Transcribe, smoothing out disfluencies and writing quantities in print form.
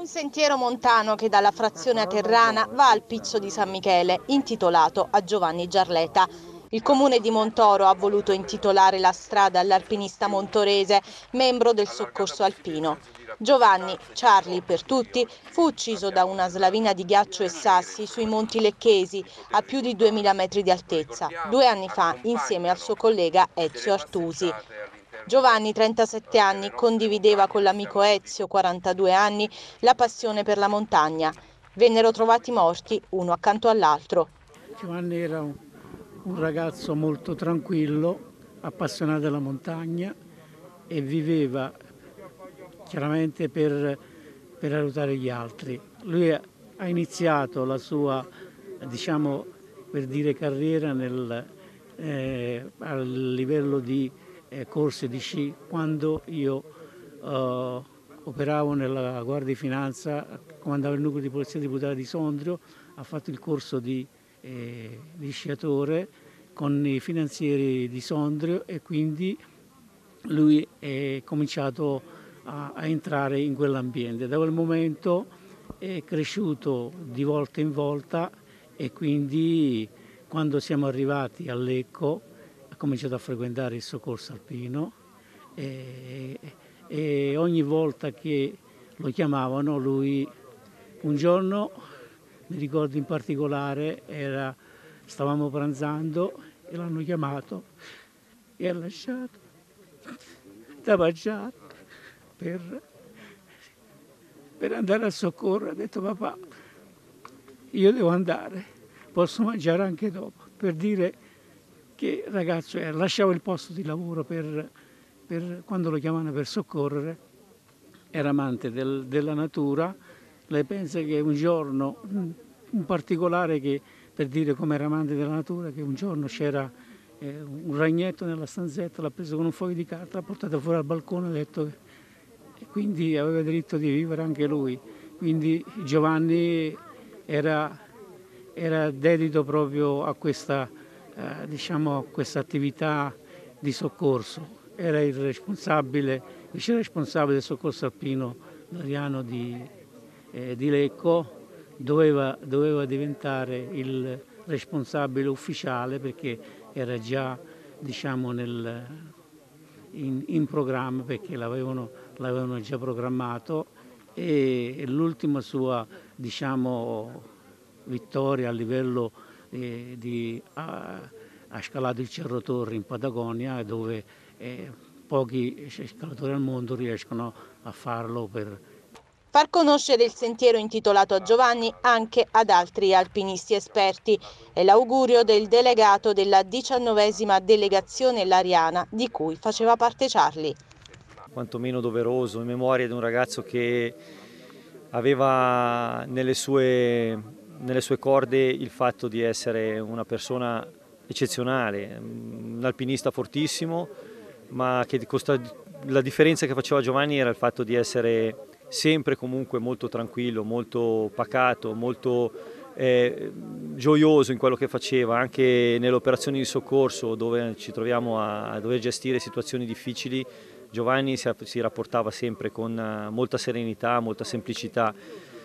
Un sentiero montano che dalla frazione aterrana va al Pizzo di San Michele, intitolato a Giovanni Giarleta. Il comune di Montoro ha voluto intitolare la strada all'alpinista montorese, membro del soccorso alpino. Giovanni, Charlie per tutti, fu ucciso da una slavina di ghiaccio e sassi sui Monti Lecchesi, a più di 2000 metri di altezza, 2 anni fa, insieme al suo collega Ezio Artusi. Giovanni, 37 anni, condivideva con l'amico Ezio, 42 anni, la passione per la montagna. Vennero trovati morti uno accanto all'altro. Giovanni era un ragazzo molto tranquillo, appassionato della montagna e viveva chiaramente per aiutare gli altri. Lui ha iniziato la sua, diciamo, per dire, carriera a livello di corse di sci quando io operavo nella Guardia di Finanza, comandavo il nucleo di polizia tributaria di Sondrio. Ha fatto il corso di sciatore con i finanzieri di Sondrio e quindi lui è cominciato a entrare in quell'ambiente. Da quel momento è cresciuto di volta in volta e quindi quando siamo arrivati a Lecco ha cominciato a frequentare il soccorso alpino e ogni volta che lo chiamavano lui, un giorno mi ricordo in particolare, stavamo pranzando e l'hanno chiamato e ha lasciato da mangiare per andare al soccorso. Ha detto: papà, io devo andare, posso mangiare anche dopo, per dire che il ragazzo lasciava il posto di lavoro per quando lo chiamavano per soccorrere, era amante della natura. Lei pensa che un giorno, un particolare che, per dire come era amante della natura, che un giorno c'era un ragnetto nella stanzetta, l'ha preso con un foglio di carta, l'ha portato fuori al balcone e ha detto che quindi aveva diritto di vivere anche lui. Quindi Giovanni era dedito proprio a questa, diciamo, a questa attività di soccorso. Era il vice responsabile del soccorso alpino Lariano di Lecco, doveva diventare il responsabile ufficiale perché era già, diciamo, in programma, perché l'avevano già programmato, e l'ultima sua, diciamo, vittoria a livello ha scalato il Cerro Torre in Patagonia, dove pochi scalatori al mondo riescono a farlo. Far conoscere il sentiero intitolato a Giovanni anche ad altri alpinisti esperti è l'augurio del delegato della 19ª delegazione lariana di cui faceva parte Charlie. Quantomeno doveroso, in memoria di un ragazzo che aveva nelle sue corde il fatto di essere una persona eccezionale, un alpinista fortissimo, ma che la differenza che faceva Giovanni era il fatto di essere sempre comunque molto tranquillo, molto pacato, molto gioioso in quello che faceva, anche nelle operazioni di soccorso dove ci troviamo a dover gestire situazioni difficili. Giovanni si rapportava sempre con molta serenità, molta semplicità.